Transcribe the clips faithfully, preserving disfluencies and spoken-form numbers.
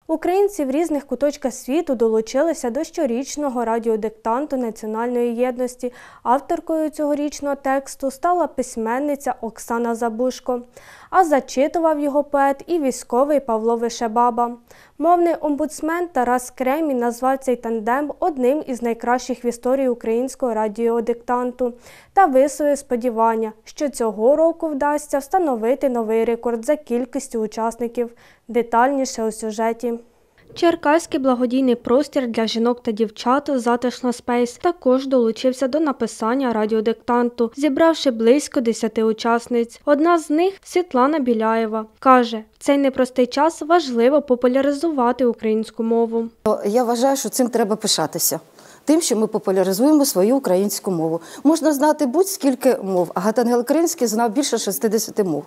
Українці в різних куточках світу долучилися до щорічного радіодиктанту національної єдності. Авторкою цьогорічного тексту стала письменниця Оксана Забушко. А зачитував його поет і військовий Павло Вишебаба. Мовний омбудсмен Тарас Кремінь назвав цей тандем одним із найкращих в історії українського радіодиктанту та висловив сподівання, що цього року вдасться встановити новий рекорд за кількістю учасників. Детальніше у сюжеті. Черкаський благодійний простір для жінок та дівчат «Затишно Спейс» також долучився до написання радіодиктанту, зібравши близько десяти учасниць. Одна з них – Світлана Біляєва. Каже, в цей непростий час важливо популяризувати українську мову. Я вважаю, що цим треба пишатися. Тим, що ми популяризуємо свою українську мову. Можна знати будь-скільки мов. Агатангел Кримський знав більше шістдесят мов.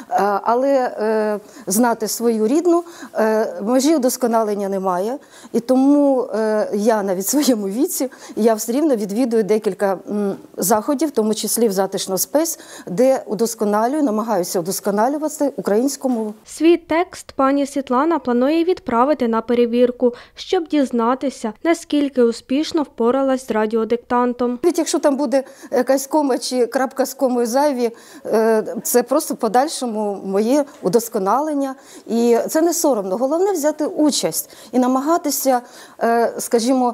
Але е, знати свою рідну, е, межі удосконалення немає. І тому е, я навіть в своєму віці, я все рівно відвідую декілька м, заходів, в тому числі в «Затишно Спейс», де удосконалюю, намагаюся удосконалювати українську мову. Свій текст пані Світлана планує відправити на перевірку, щоб дізнатися, наскільки успішно впоралась з радіодиктантом. Навіть якщо там буде якась кома чи крапка з комою зайві, це просто в подальшому моє удосконалення. І це не соромно. Головне взяти участь і намагатися, скажімо,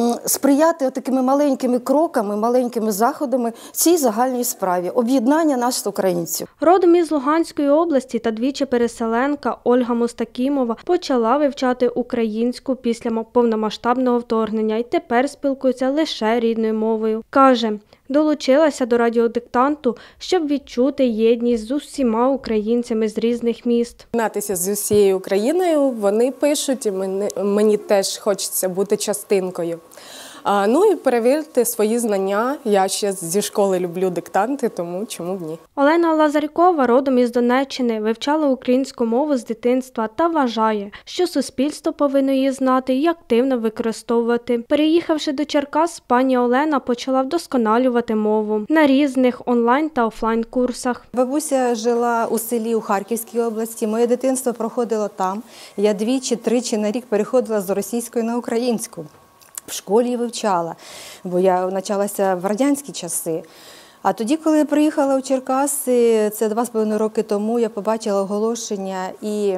сприяти такими маленькими кроками, маленькими заходами цій загальній справі. Об'єднання нас, українців. Родом із Луганської області та двічі переселенка Ольга Мустакімова почала вивчати українську після повномасштабного вторгнення і тепер спілкується лише рідною мовою. Каже, долучилася до радіодиктанту, щоб відчути єдність з усіма українцями з різних міст. Знатися з усією Україною, вони пишуть, і мені, мені теж хочеться бути частинкою. А, ну і перевірити свої знання. Я ще зі школи люблю диктанти, тому чому б ні. Олена Лазарькова, родом із Донеччини, вивчала українську мову з дитинства та вважає, що суспільство повинно її знати і активно використовувати. Переїхавши до Черкас, пані Олена почала вдосконалювати мову на різних онлайн та офлайн курсах. Бабуся жила у селі у Харківській області, моє дитинство проходило там. Я двічі-тричі на рік переходила з російської на українську. В школі вивчала, бо я навчалася в радянські часи. А тоді, коли я приїхала у Черкаси, це два з половиною роки тому, я побачила оголошення і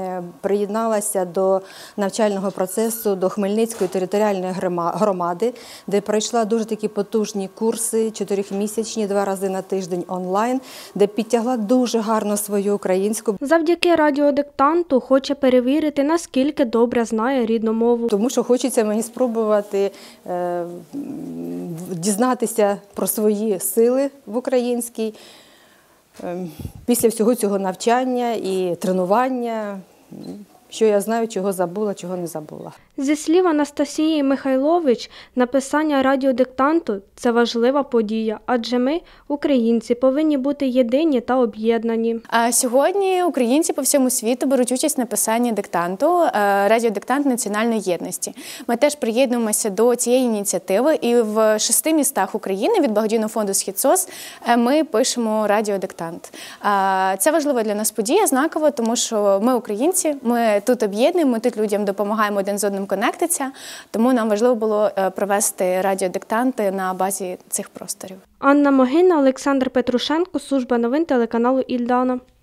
приєдналася до навчального процесу до Хмельницької територіальної громади, де пройшла дуже такі потужні курси, чотирьохмісячні, два рази на тиждень онлайн, де підтягла дуже гарно свою українську. Завдяки радіодиктанту хоче перевірити, наскільки добре знає рідну мову. Тому що хочеться мені спробувати е, дізнатися про свої сили в українській, після всього цього навчання і тренування, що я знаю, чого забула, чого не забула. Зі слів Анастасії Михайлович, написання радіодиктанту – це важлива подія, адже ми, українці, повинні бути єдині та об'єднані. А сьогодні українці по всьому світу беруть участь в написанні диктанту «Радіодиктант національної єдності». Ми теж приєднуємося до цієї ініціативи, і в шести містах України від благодійного фонду «Східсос» ми пишемо радіодиктант. Це важлива для нас подія, знакова, тому що ми українці, ми тут об'єднуємо, ми тут людям допомагаємо один з одним конектитися, тому нам важливо було провести радіодиктанти на базі цих просторів. Анна Могильна, Олександр Петрушенко, служба новин телеканалу «Ільдана».